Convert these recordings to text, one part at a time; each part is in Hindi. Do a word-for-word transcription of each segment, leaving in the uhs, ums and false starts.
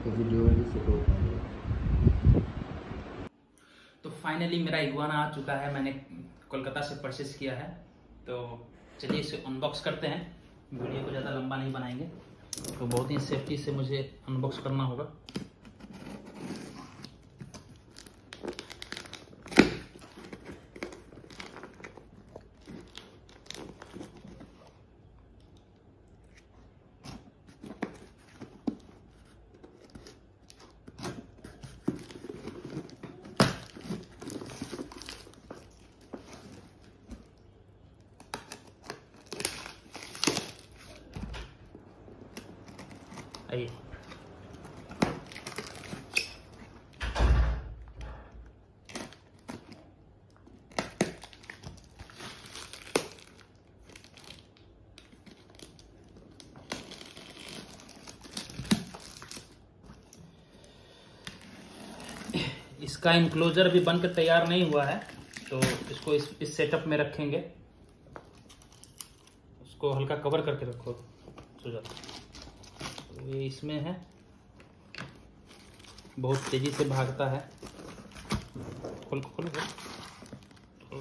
तो वीडियो में भी सपोर्ट करेंगे। तो फाइनली मेरा इग्वाना आ चुका है, मैंने कोलकाता से परचेस किया है। तो चलिए इसे अनबॉक्स करते हैं, वीडियो को ज़्यादा लंबा नहीं बनाएंगे। तो बहुत ही सेफ्टी से मुझे अनबॉक्स करना होगा। आइए, इसका इनक्लोजर भी बनकर तैयार नहीं हुआ है, तो इसको इस इस सेटअप में रखेंगे। उसको हल्का कवर करके रखो सुजाता। तो ये इसमें है, बहुत तेजी से भागता है। खोल खोल खोल,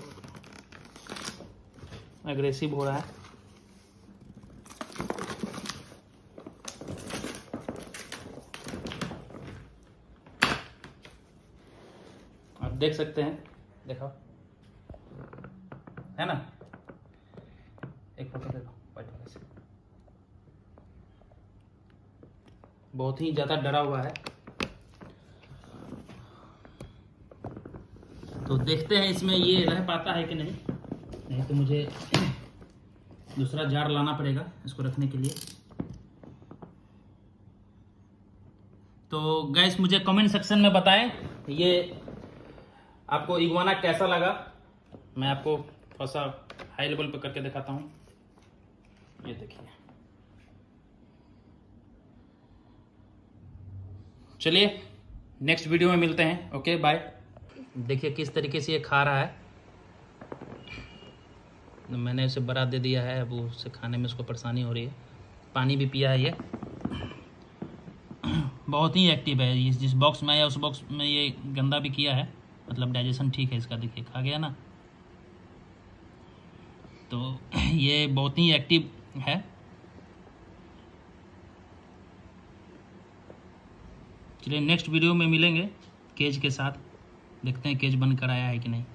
एग्रेसिव हो रहा है। आप देख सकते हैं, देखो है ना। एक फोटो देखो, बहुत ही ज्यादा डरा हुआ है। तो देखते हैं इसमें ये रह पाता है कि नहीं। नहीं तो मुझे दूसरा जार लाना पड़ेगा इसको रखने के लिए। तो गाइस मुझे कमेंट सेक्शन में बताएं ये आपको इग्वाना कैसा लगा। मैं आपको थोड़ा सा हाई लेवल पे करके दिखाता हूँ। ये देखिए, चलिए नेक्स्ट वीडियो में मिलते हैं। Okay bye. देखिए किस तरीके से ये खा रहा है। मैंने उसे बरा दे दिया है, अब उसे खाने में उसको परेशानी हो रही है। पानी भी पिया है ये। बहुत ही एक्टिव है। इस जिस बॉक्स में आया उस बॉक्स में ये गंदा भी किया है, मतलब डाइजेशन ठीक है इसका। देखिए खा गया ना। तो ये बहुत ही एक्टिव है। चलिए नेक्स्ट वीडियो में मिलेंगे केज के साथ। देखते हैं केज बन कर आया है कि नहीं।